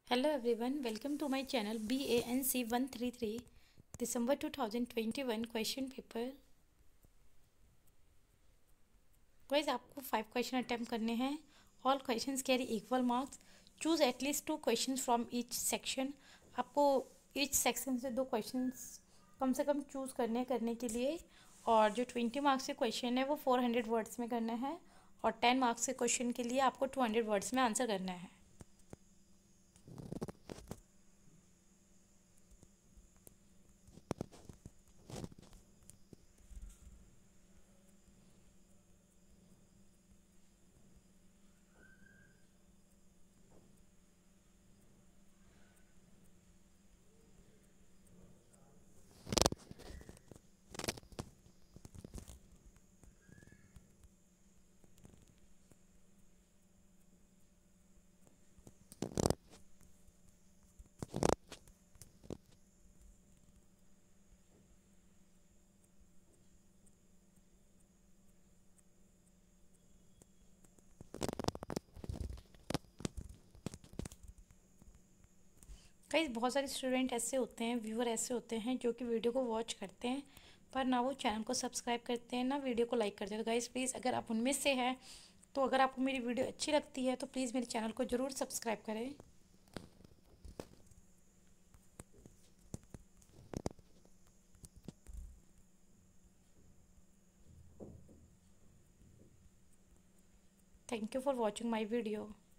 Hello everyone, welcome to my channel BANC 133 December 2021 question paper. Guys आपको 5 question attempt करने हैं। All questions carry equal marks. Choose at least 2 questions from each section. आपको each section से 2 questions कम से कम choose करने के लिए। और जो 20 मार्क्स के क्वेश्चन है वो 400 वर्ड्स में करना है और 10 मार्क्स के क्वेश्चन के लिए आपको 200 वर्ड्स में आंसर करना है। कई बहुत सारे स्टूडेंट ऐसे होते हैं, व्यूअर ऐसे होते हैं जो कि वीडियो को वॉच करते हैं पर ना वो चैनल को सब्सक्राइब करते हैं ना वीडियो को लाइक करते हैं। तो गाइस प्लीज़ अगर आप उनमें से हैं तो अगर आपको मेरी वीडियो अच्छी लगती है तो प्लीज़ मेरे चैनल को ज़रूर सब्सक्राइब करें। Thank you for watching my video.